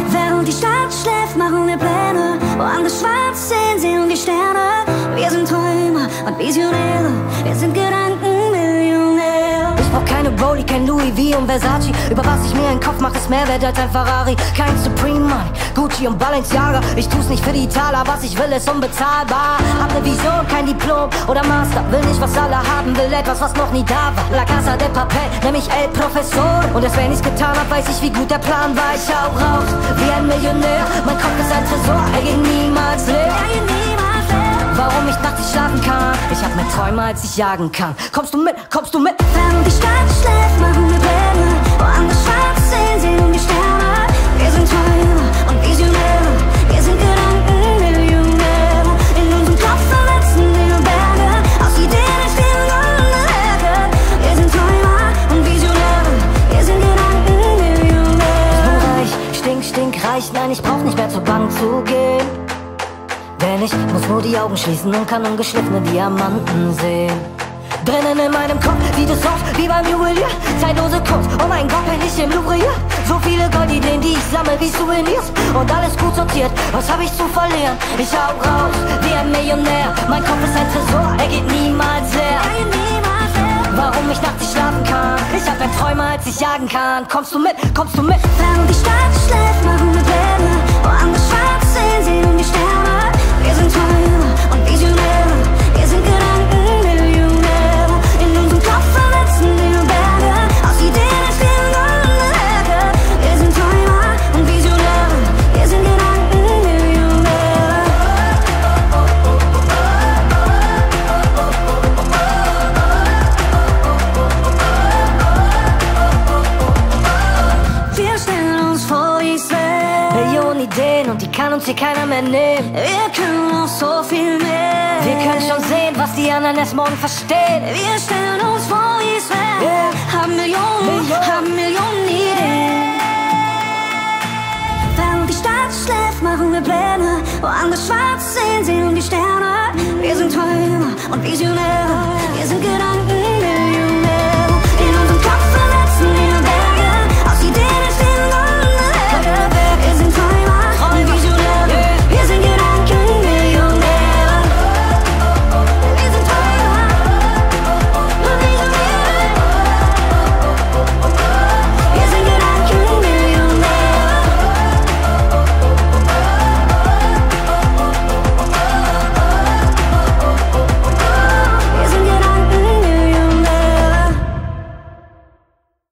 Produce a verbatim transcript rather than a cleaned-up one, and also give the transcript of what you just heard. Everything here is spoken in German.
Während die Stadt schläft, machen wir Pläne. Woanders schwarz sehen, sehen wir Sterne. Wir sind Träumer und Visionäre. Wir sind Gedankenmillionäre. Ich brauch keine Rollie, kein Louis V und Versace. Über was ich mir einen Kopf mache, ist mehr wert als ein Ferrari. Kein Supreme Money, Gucci und Balenciaga. Ich tu's nicht für die Taler, was ich will, ist unbezahlbar. Hab ne Vision, kein Diplom oder Master. Will nicht, was alle haben, will etwas, was noch nie da war. La Casa de Papel, nenn mich El Professor. Und erst wenn ich's getan hab, weiß ich, wie gut der Plan war. Ich schau raus, wie ein Millionär. Mein Kopf ist ein Tresor, er geht niemals leer. Warum ich nachts nicht schlafen kann? Ich hab mehr Träume, als ich jagen kann. Kommst du mit? Kommst du mit? Während die Stadt schläft, machen wir Pläne. Woanders schwarz sehen, sehen wir Sterne. Wir sind Träumer und Visionäre. Wir sind Gedankenmillionäre. In unserem Kopf verletzen wir Berge. Aus Ideen entstehen goldene Werke. Wir sind Träumer und Visionäre. Wir sind Gedankenmillionäre. Ich bin reich, stink, stink, reich. Nein, ich brauch nicht mehr zur Bank zu gehen. Denn ich muss nur die Augen schließen und kann ungeschliffene Diamanten sehen. Brennen in meinem Kopf wie das Haus, wie beim Juwelier. Zeitlose Kunst, oh mein Gott, bin ich im Louvre hier. So viele Goldideen, die ich sammle wie Souvenirs. Und alles gut sortiert, was hab ich zu verlieren? Ich hau raus wie ein Millionär. Mein Kopf ist ein Tresor, er geht niemals leer. Warum ich nachts nicht schlafen kann? Ich hab mehr Träume, als ich jagen kann. Kommst du mit? Kommst du mit? Während die Stadt schläft, machen wir Pläne. Woanders schwarz sehen, sehen wir Sterne. Wir sind Träumer und Visionäre. Wir sind Gedankenmillionäre. In unserem Kopf verletzen wir Berge. Aus Ideen entstehen goldene Werke. Wir sind Träumer und Visionäre. Wir sind Gedankenmillionäre. Wir stellen uns vor, wie es wäre. Millionen Ideen und die kann uns hier keiner mehr nehmen. Wir können noch so viel mehr. Wir können schon sehen, was die anderen erst morgen verstehen. Wir stellen uns vor, wie es wäre. Yeah. Haben Millionen, Millionen.